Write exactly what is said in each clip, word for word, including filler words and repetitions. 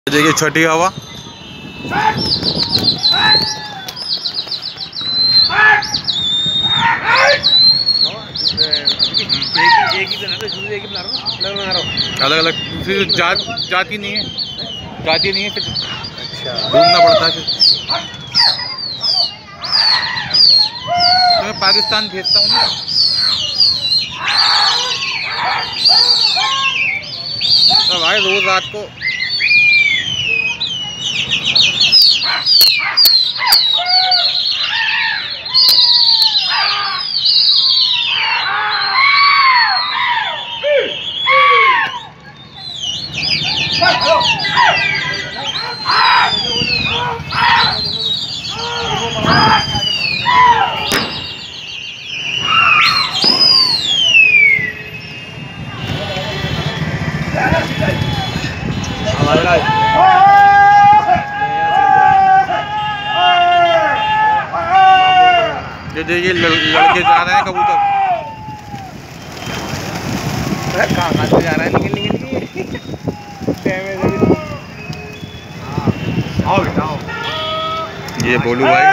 देखिए छठी हवा। अलग अलग फिर जात जाती नहीं है जाती नहीं है फिर अच्छा ढूंढना पड़ता है। फिर तो मैं पाकिस्तान भेजता हूँ ना, तो भाई रोज रात को ये देखिए लड़के जा रहे हैं कबूतर। कहाँ से जा रहा है निकल निकल के। ये बोलू भाई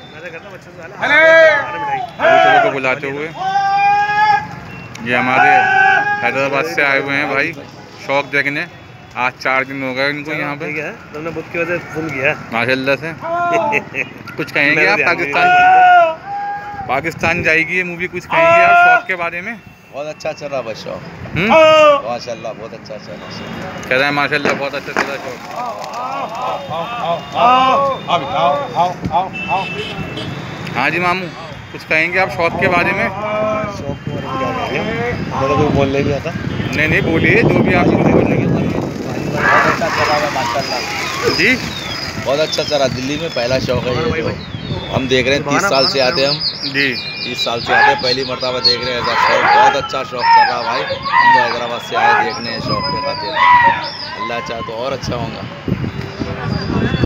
कबूतरों को बुलाते हुए, ये हमारे हैदराबाद से आए हुए हैं भाई शौक देखने। आज चार दिन हो गए इनको यहाँ पे। तुमने बुक की वजह से फुल किया माशाल्लाह से। कुछ कहेंगे आप पाकिस्तान पाकिस्तान जाएगी ये मूवी, कुछ कहेंगे आप शौक के बारे में? बहुत अच्छा चल रहा है शौक माशाल्लाह, बहुत अच्छा चल रहा है। कह रहे हैं माशाल्लाह बहुत अच्छा चल रहा है शौक। हाँ जी मामू, कुछ कहेंगे आप शौक के बारे में? शौक के बारे में क्या कहेंगे, बोलने नहीं आता। नहीं नहीं बोलिए, जो भी आप बोलने की। बहुत अच्छा चल रहा है माशाल्लाह जी, बहुत अच्छा चल रहा। दिल्ली में पहला शौक है ये, तो हम देख रहे हैं तीस साल से आते हैं हम जी तीस साल से आते हैं, पहली मरतबा देख रहे हैं ऐसा शौक। बहुत अच्छा शौक चल रहा भाई। हम तो हैदराबाद से आए देखने शौक के खातिर, अल्लाह चाहे तो और अच्छा होगा।